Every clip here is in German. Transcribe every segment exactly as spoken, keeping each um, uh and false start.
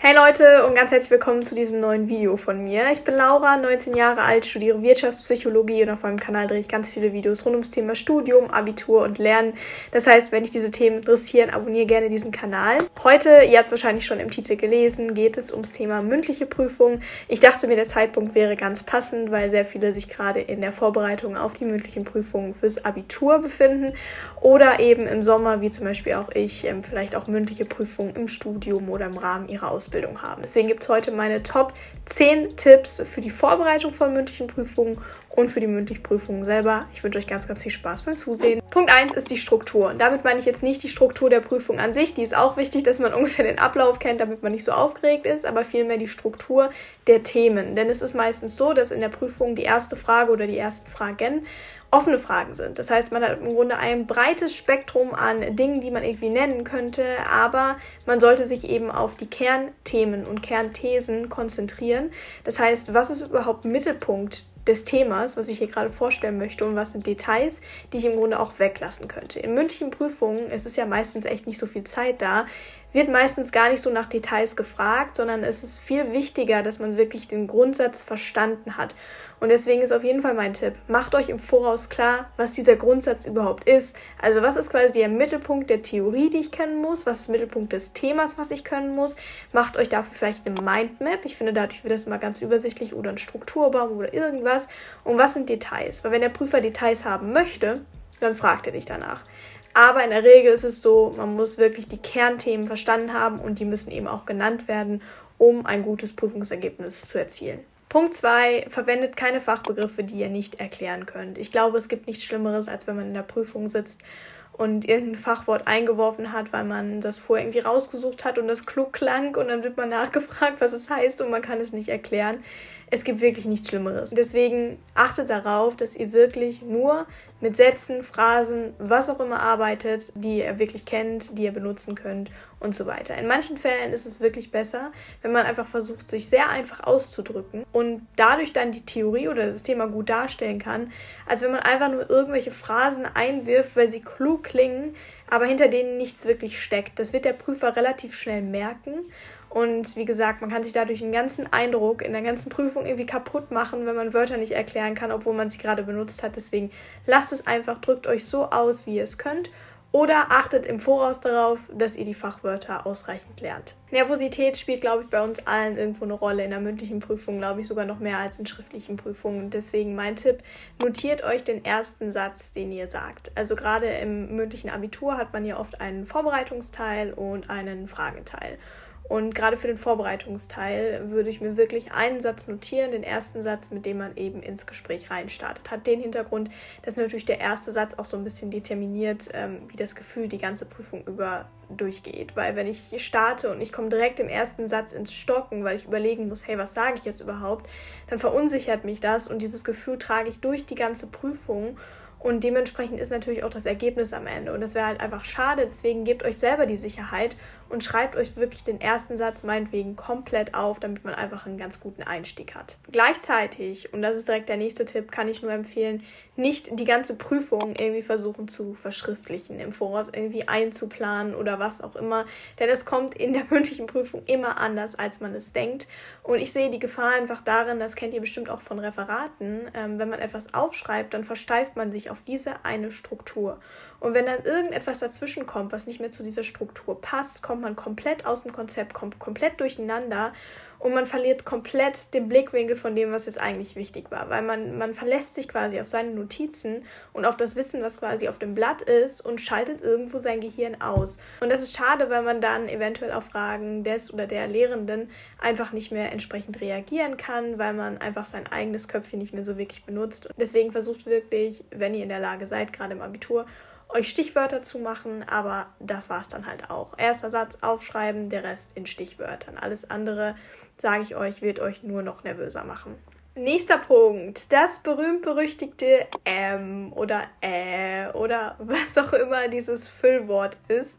Hey Leute und ganz herzlich willkommen zu diesem neuen Video von mir. Ich bin Laura, neunzehn Jahre alt, studiere Wirtschaftspsychologie und auf meinem Kanal drehe ich ganz viele Videos rund ums Thema Studium, Abitur und Lernen. Das heißt, wenn dich diese Themen interessieren, abonniere gerne diesen Kanal. Heute, ihr habt es wahrscheinlich schon im Titel gelesen, geht es ums Thema mündliche Prüfung. Ich dachte mir, der Zeitpunkt wäre ganz passend, weil sehr viele sich gerade in der Vorbereitung auf die mündlichen Prüfungen fürs Abitur befinden oder eben im Sommer, wie zum Beispiel auch ich, vielleicht auch mündliche Prüfungen im Studium oder im Rahmen ihrer Ausbildung haben. Deswegen gibt es heute meine Top zehn Tipps für die Vorbereitung von mündlichen Prüfungen und für die mündlichen Prüfungen selber. Ich wünsche euch ganz, ganz viel Spaß beim Zusehen. Punkt eins ist die Struktur. Und damit meine ich jetzt nicht die Struktur der Prüfung an sich. Die ist auch wichtig, dass man ungefähr den Ablauf kennt, damit man nicht so aufgeregt ist, aber vielmehr die Struktur der Themen. Denn es ist meistens so, dass in der Prüfung die erste Frage oder die ersten Fragen offene Fragen sind. Das heißt, man hat im Grunde ein breites Spektrum an Dingen, die man irgendwie nennen könnte, aber man sollte sich eben auf die Kernthemen und Kernthesen konzentrieren. Das heißt, was ist überhaupt Mittelpunkt des Themas, was ich hier gerade vorstellen möchte, und was sind Details, die ich im Grunde auch weglassen könnte. In mündlichen Prüfungen, es ist ja meistens echt nicht so viel Zeit da, wird meistens gar nicht so nach Details gefragt, sondern es ist viel wichtiger, dass man wirklich den Grundsatz verstanden hat. Und deswegen ist auf jeden Fall mein Tipp, macht euch im Voraus klar, was dieser Grundsatz überhaupt ist. Also was ist quasi der Mittelpunkt der Theorie, die ich kennen muss, was ist der Mittelpunkt des Themas, was ich können muss. Macht euch dafür vielleicht eine Mindmap, ich finde dadurch wird das immer ganz übersichtlich, oder ein Strukturbaum oder irgendwas. Und was sind Details? Weil wenn der Prüfer Details haben möchte, dann fragt er dich danach. Aber in der Regel ist es so, man muss wirklich die Kernthemen verstanden haben und die müssen eben auch genannt werden, um ein gutes Prüfungsergebnis zu erzielen. Punkt zwei. Verwendet keine Fachbegriffe, die ihr nicht erklären könnt. Ich glaube, es gibt nichts Schlimmeres, als wenn man in der Prüfung sitzt und irgendein Fachwort eingeworfen hat, weil man das vorher irgendwie rausgesucht hat und das klug klang und dann wird man nachgefragt, was es heißt und man kann es nicht erklären. Es gibt wirklich nichts Schlimmeres. Deswegen achtet darauf, dass ihr wirklich nur mit Sätzen, Phrasen, was auch immer arbeitet, die ihr wirklich kennt, die ihr benutzen könnt und so weiter. In manchen Fällen ist es wirklich besser, wenn man einfach versucht, sich sehr einfach auszudrücken und dadurch dann die Theorie oder das Thema gut darstellen kann, als wenn man einfach nur irgendwelche Phrasen einwirft, weil sie klug klingen, aber hinter denen nichts wirklich steckt. Das wird der Prüfer relativ schnell merken. Und wie gesagt, man kann sich dadurch den ganzen Eindruck in der ganzen Prüfung irgendwie kaputt machen, wenn man Wörter nicht erklären kann, obwohl man sie gerade benutzt hat. Deswegen lasst es einfach, drückt euch so aus, wie ihr es könnt. Oder achtet im Voraus darauf, dass ihr die Fachwörter ausreichend lernt. Nervosität spielt, glaube ich, bei uns allen irgendwo eine Rolle. In der mündlichen Prüfung, glaube ich, sogar noch mehr als in schriftlichen Prüfungen. Deswegen mein Tipp, notiert euch den ersten Satz, den ihr sagt. Also gerade im mündlichen Abitur hat man ja oft einen Vorbereitungsteil und einen Fragenteil. Und gerade für den Vorbereitungsteil würde ich mir wirklich einen Satz notieren, den ersten Satz, mit dem man eben ins Gespräch reinstartet. Hat den Hintergrund, dass natürlich der erste Satz auch so ein bisschen determiniert, ähm, wie das Gefühl die ganze Prüfung über durchgeht. Weil wenn ich starte und ich komme direkt im ersten Satz ins Stocken, weil ich überlegen muss, hey, was sage ich jetzt überhaupt, dann verunsichert mich das und dieses Gefühl trage ich durch die ganze Prüfung. Und dementsprechend ist natürlich auch das Ergebnis am Ende. Und das wäre halt einfach schade. Deswegen gebt euch selber die Sicherheit und schreibt euch wirklich den ersten Satz meinetwegen komplett auf, damit man einfach einen ganz guten Einstieg hat. Gleichzeitig, und das ist direkt der nächste Tipp, kann ich nur empfehlen, nicht die ganze Prüfung irgendwie versuchen zu verschriftlichen, im Voraus irgendwie einzuplanen oder was auch immer. Denn es kommt in der mündlichen Prüfung immer anders, als man es denkt. Und ich sehe die Gefahr einfach darin, das kennt ihr bestimmt auch von Referaten, ähm, wenn man etwas aufschreibt, dann versteift man sich auf diese eine Struktur. Und wenn dann irgendetwas dazwischen kommt, was nicht mehr zu dieser Struktur passt, kommt man komplett aus dem Konzept, kommt komplett durcheinander und man verliert komplett den Blickwinkel von dem, was jetzt eigentlich wichtig war. Weil man, man verlässt sich quasi auf seine Notizen und auf das Wissen, was quasi auf dem Blatt ist, und schaltet irgendwo sein Gehirn aus. Und das ist schade, weil man dann eventuell auf Fragen des oder der Lehrenden einfach nicht mehr entsprechend reagieren kann, weil man einfach sein eigenes Köpfchen nicht mehr so wirklich benutzt. Und deswegen versucht wirklich, wenn ihr in der Lage seid, gerade im Abitur, euch Stichwörter zu machen, aber das war es dann halt auch. Erster Satz aufschreiben, der Rest in Stichwörtern. Alles andere, sage ich euch, wird euch nur noch nervöser machen. Nächster Punkt, das berühmt-berüchtigte Ähm oder Äh oder was auch immer dieses Füllwort ist.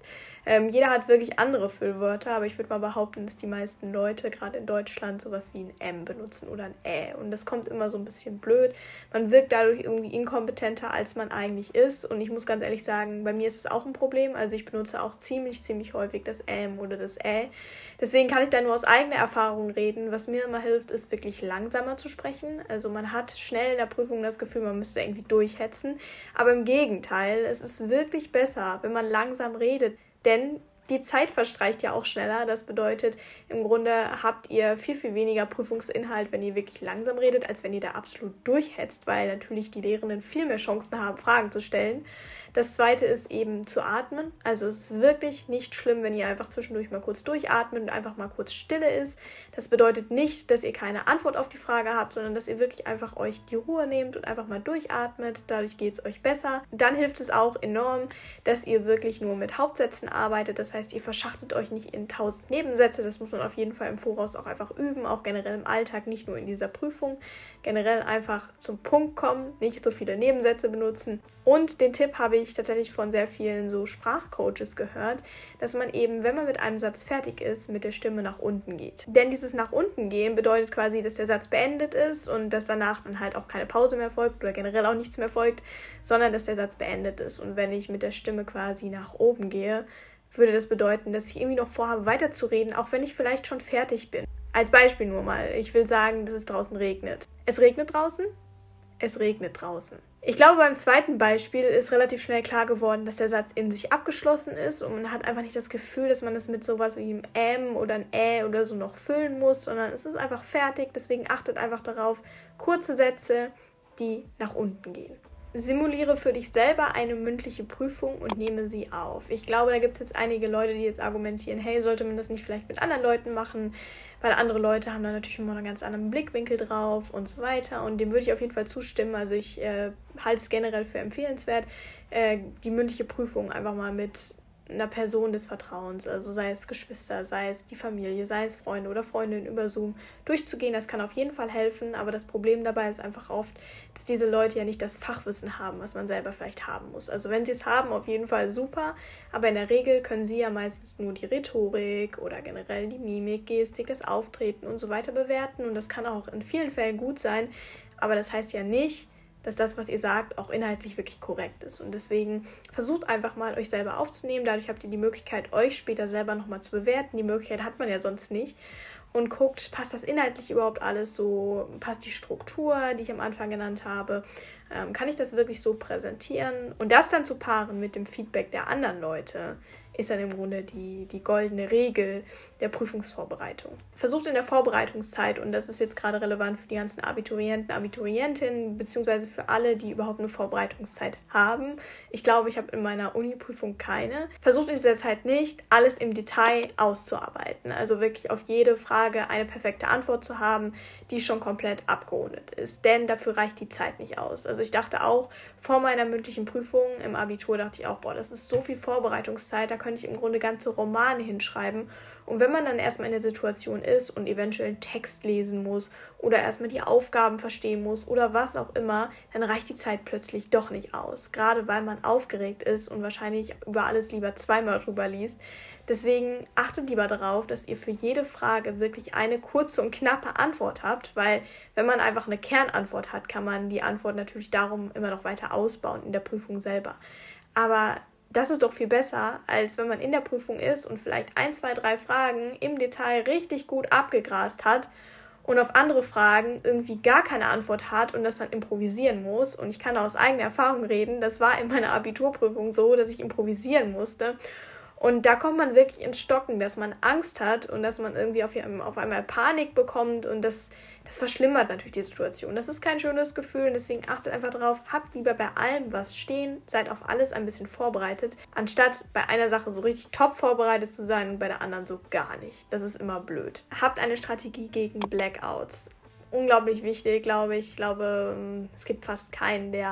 Ähm, jeder hat wirklich andere Füllwörter, aber ich würde mal behaupten, dass die meisten Leute, gerade in Deutschland, sowas wie ein M benutzen oder ein Ä. Und das kommt immer so ein bisschen blöd. Man wirkt dadurch irgendwie inkompetenter, als man eigentlich ist. Und ich muss ganz ehrlich sagen, bei mir ist es auch ein Problem. Also ich benutze auch ziemlich, ziemlich häufig das Ähm oder das Ä. Deswegen kann ich da nur aus eigener Erfahrung reden. Was mir immer hilft, ist wirklich langsamer zu sprechen. Also man hat schnell in der Prüfung das Gefühl, man müsste irgendwie durchhetzen. Aber im Gegenteil, es ist wirklich besser, wenn man langsam redet. Denn die Zeit verstreicht ja auch schneller. Das bedeutet, im Grunde habt ihr viel, viel weniger Prüfungsinhalt, wenn ihr wirklich langsam redet, als wenn ihr da absolut durchhetzt, weil natürlich die Lehrenden viel mehr Chancen haben, Fragen zu stellen. Das Zweite ist eben zu atmen. Also es ist wirklich nicht schlimm, wenn ihr einfach zwischendurch mal kurz durchatmet und einfach mal kurz Stille ist. Das bedeutet nicht, dass ihr keine Antwort auf die Frage habt, sondern dass ihr wirklich einfach euch die Ruhe nehmt und einfach mal durchatmet. Dadurch geht es euch besser. Dann hilft es auch enorm, dass ihr wirklich nur mit Hauptsätzen arbeitet. Das heißt, ihr verschachtet euch nicht in tausend Nebensätze. Das muss man auf jeden Fall im Voraus auch einfach üben, auch generell im Alltag, nicht nur in dieser Prüfung. Generell einfach zum Punkt kommen, nicht so viele Nebensätze benutzen. Und den Tipp habe ich tatsächlich von sehr vielen so Sprachcoaches gehört, dass man eben, wenn man mit einem Satz fertig ist, mit der Stimme nach unten geht. Denn dieses nach unten gehen bedeutet quasi, dass der Satz beendet ist und dass danach dann halt auch keine Pause mehr folgt oder generell auch nichts mehr folgt, sondern dass der Satz beendet ist. Und wenn ich mit der Stimme quasi nach oben gehe, würde das bedeuten, dass ich irgendwie noch vorhabe, weiterzureden, auch wenn ich vielleicht schon fertig bin. Als Beispiel nur mal, ich will sagen, dass es draußen regnet. Es regnet draußen? Es regnet draußen. Ich glaube, beim zweiten Beispiel ist relativ schnell klar geworden, dass der Satz in sich abgeschlossen ist und man hat einfach nicht das Gefühl, dass man es mit sowas wie einem M oder ein Ä oder so noch füllen muss, sondern es ist einfach fertig. Deswegen achtet einfach darauf, kurze Sätze, die nach unten gehen. Simuliere für dich selber eine mündliche Prüfung und nehme sie auf. Ich glaube, da gibt es jetzt einige Leute, die jetzt argumentieren, hey, sollte man das nicht vielleicht mit anderen Leuten machen, weil andere Leute haben da natürlich immer einen ganz anderen Blickwinkel drauf und so weiter. Und dem würde ich auf jeden Fall zustimmen. Also ich äh, halte es generell für empfehlenswert, äh, die mündliche Prüfung einfach mal mit einer Person des Vertrauens, also sei es Geschwister, sei es die Familie, sei es Freunde oder Freundinnen über Zoom durchzugehen. Das kann auf jeden Fall helfen, aber das Problem dabei ist einfach oft, dass diese Leute ja nicht das Fachwissen haben, was man selber vielleicht haben muss. Also wenn sie es haben, auf jeden Fall super, aber in der Regel können sie ja meistens nur die Rhetorik oder generell die Mimik, Gestik, das Auftreten und so weiter bewerten und das kann auch in vielen Fällen gut sein, aber das heißt ja nicht, dass das, was ihr sagt, auch inhaltlich wirklich korrekt ist. Und deswegen versucht einfach mal, euch selber aufzunehmen. Dadurch habt ihr die Möglichkeit, euch später selber nochmal zu bewerten. Die Möglichkeit hat man ja sonst nicht. Und guckt, passt das inhaltlich überhaupt alles so? Passt die Struktur, die ich am Anfang genannt habe? Ähm, kann ich das wirklich so präsentieren? Und das dann zu paaren mit dem Feedback der anderen Leute, ist dann im Grunde die, die goldene Regel der Prüfungsvorbereitung. Versucht in der Vorbereitungszeit, und das ist jetzt gerade relevant für die ganzen Abiturienten, Abiturientinnen, beziehungsweise für alle, die überhaupt eine Vorbereitungszeit haben. Ich glaube, ich habe in meiner Uni-Prüfung keine. Versucht in dieser Zeit nicht, alles im Detail auszuarbeiten. Also wirklich auf jede Frage eine perfekte Antwort zu haben, die schon komplett abgerundet ist. Denn dafür reicht die Zeit nicht aus. Also ich dachte auch, vor meiner mündlichen Prüfung im Abitur dachte ich auch, boah, das ist so viel Vorbereitungszeit, da könnte ich im Grunde ganze Romane hinschreiben. Und wenn man dann erstmal in der Situation ist und eventuell einen Text lesen muss oder erstmal die Aufgaben verstehen muss oder was auch immer, dann reicht die Zeit plötzlich doch nicht aus. Gerade weil man aufgeregt ist und wahrscheinlich über alles lieber zweimal drüber liest. Deswegen achtet lieber darauf, dass ihr für jede Frage wirklich eine kurze und knappe Antwort habt, weil wenn man einfach eine Kernantwort hat, kann man die Antwort natürlich darum immer noch weiter ausbauen in der Prüfung selber. Aber das ist doch viel besser, als wenn man in der Prüfung ist und vielleicht ein, zwei, drei Fragen im Detail richtig gut abgegrast hat und auf andere Fragen irgendwie gar keine Antwort hat und das dann improvisieren muss. Und ich kann da aus eigener Erfahrung reden, das war in meiner Abiturprüfung so, dass ich improvisieren musste. Und da kommt man wirklich ins Stocken, dass man Angst hat und dass man irgendwie auf, auf einmal Panik bekommt und das, das verschlimmert natürlich die Situation. Das ist kein schönes Gefühl und deswegen achtet einfach darauf, habt lieber bei allem was stehen, seid auf alles ein bisschen vorbereitet, anstatt bei einer Sache so richtig top vorbereitet zu sein und bei der anderen so gar nicht. Das ist immer blöd. Habt eine Strategie gegen Blackouts. Unglaublich wichtig, glaube ich. Ich glaube, es gibt fast keinen, der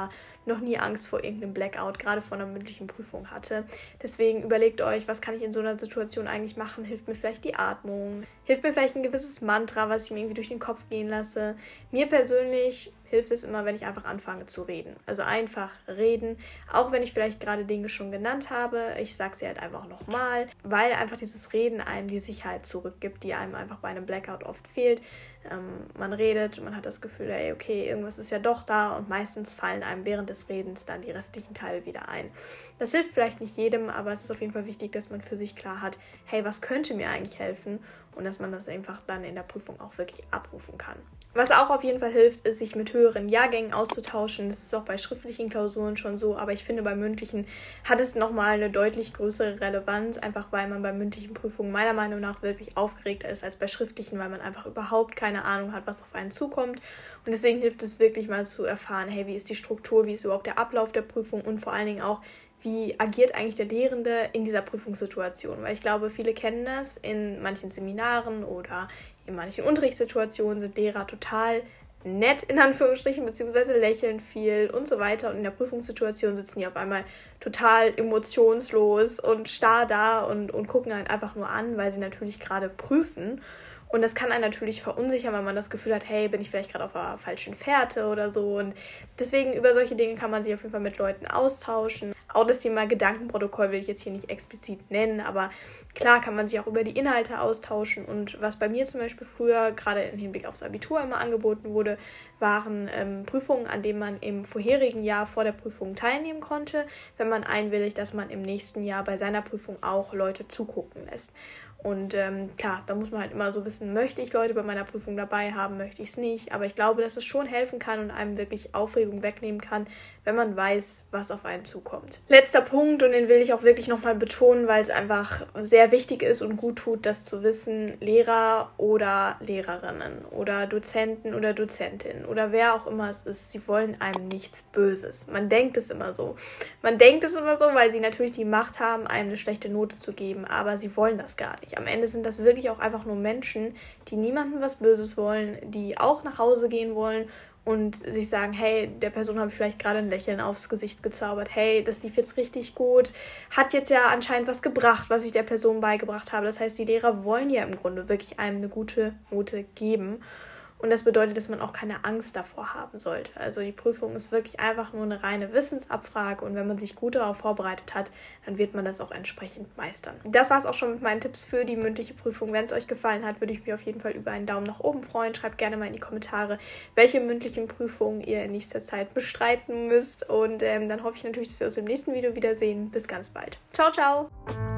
noch nie Angst vor irgendeinem Blackout, gerade vor einer mündlichen Prüfung hatte. Deswegen überlegt euch, was kann ich in so einer Situation eigentlich machen? Hilft mir vielleicht die Atmung? Hilft mir vielleicht ein gewisses Mantra, was ich mir irgendwie durch den Kopf gehen lasse? Mir persönlich hilft es immer, wenn ich einfach anfange zu reden. Also einfach reden, auch wenn ich vielleicht gerade Dinge schon genannt habe. Ich sage sie halt einfach nochmal, weil einfach dieses Reden einem die Sicherheit zurückgibt, die einem einfach bei einem Blackout oft fehlt. Ähm, man redet, man hat das Gefühl, ey, okay, irgendwas ist ja doch da und meistens fallen einem während des Redens dann die restlichen Teile wieder ein. Das hilft vielleicht nicht jedem, aber es ist auf jeden Fall wichtig, dass man für sich klar hat, hey, was könnte mir eigentlich helfen? Und dass man das einfach dann in der Prüfung auch wirklich abrufen kann. Was auch auf jeden Fall hilft, ist, sich mit höheren Jahrgängen auszutauschen. Das ist auch bei schriftlichen Klausuren schon so, aber ich finde, bei mündlichen hat es nochmal eine deutlich größere Relevanz, einfach weil man bei mündlichen Prüfungen meiner Meinung nach wirklich aufgeregter ist als bei schriftlichen, weil man einfach überhaupt keine Ahnung hat, was auf einen zukommt. Und deswegen hilft es wirklich mal zu erfahren, hey, wie ist die Struktur, wie ist überhaupt der Ablauf der Prüfung und vor allen Dingen auch, wie agiert eigentlich der Lehrende in dieser Prüfungssituation? Weil ich glaube, viele kennen das, in manchen Seminaren oder in manchen Unterrichtssituationen sind Lehrer total nett, in Anführungsstrichen, beziehungsweise lächeln viel und so weiter. Und in der Prüfungssituation sitzen die auf einmal total emotionslos und starr da und, und gucken einen einfach nur an, weil sie natürlich gerade prüfen. Und das kann einen natürlich verunsichern, weil man das Gefühl hat, hey, bin ich vielleicht gerade auf einer falschen Fährte oder so. Und deswegen über solche Dinge kann man sich auf jeden Fall mit Leuten austauschen. Auch das Thema Gedankenprotokoll will ich jetzt hier nicht explizit nennen, aber klar kann man sich auch über die Inhalte austauschen. Und was bei mir zum Beispiel früher, gerade im Hinblick aufs Abitur immer angeboten wurde, waren ähm, Prüfungen, an denen man im vorherigen Jahr vor der Prüfung teilnehmen konnte, wenn man einwilligt, dass man im nächsten Jahr bei seiner Prüfung auch Leute zugucken lässt. Und ähm, klar, da muss man halt immer so wissen, möchte ich Leute bei meiner Prüfung dabei haben, möchte ich es nicht. Aber ich glaube, dass es schon helfen kann und einem wirklich Aufregung wegnehmen kann, wenn man weiß, was auf einen zukommt. Letzter Punkt, und den will ich auch wirklich nochmal betonen, weil es einfach sehr wichtig ist und gut tut, das zu wissen: Lehrer oder Lehrerinnen oder Dozenten oder Dozentinnen oder wer auch immer es ist, sie wollen einem nichts Böses. Man denkt es immer so. Man denkt es immer so, weil sie natürlich die Macht haben, einem eine schlechte Note zu geben, aber sie wollen das gar nicht. Am Ende sind das wirklich auch einfach nur Menschen, die niemandem was Böses wollen, die auch nach Hause gehen wollen und sich sagen, hey, der Person habe ich vielleicht gerade ein Lächeln aufs Gesicht gezaubert, hey, das lief jetzt richtig gut, hat jetzt ja anscheinend was gebracht, was ich der Person beigebracht habe. Das heißt, die Lehrer wollen ja im Grunde wirklich einem eine gute Note geben. Und das bedeutet, dass man auch keine Angst davor haben sollte. Also die Prüfung ist wirklich einfach nur eine reine Wissensabfrage und wenn man sich gut darauf vorbereitet hat, dann wird man das auch entsprechend meistern. Das war es auch schon mit meinen Tipps für die mündliche Prüfung. Wenn es euch gefallen hat, würde ich mich auf jeden Fall über einen Daumen nach oben freuen. Schreibt gerne mal in die Kommentare, welche mündlichen Prüfungen ihr in nächster Zeit bestreiten müsst. Und ähm, dann hoffe ich natürlich, dass wir uns im nächsten Video wiedersehen. Bis ganz bald. Ciao, ciao!